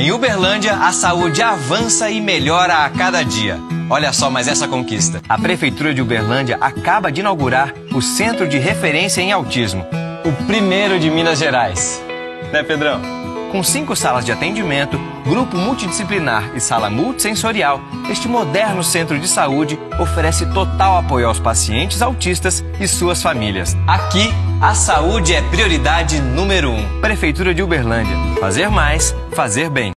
Em Uberlândia, a saúde avança e melhora a cada dia. Olha só mais essa conquista. A Prefeitura de Uberlândia acaba de inaugurar o Centro de Referência em Autismo. O primeiro de Minas Gerais. Né, Pedrão? Com 5 salas de atendimento, grupo multidisciplinar e sala multissensorial, este moderno centro de saúde oferece total apoio aos pacientes autistas e suas famílias. Aqui, a saúde é prioridade número 1. Prefeitura de Uberlândia. Fazer mais, fazer bem.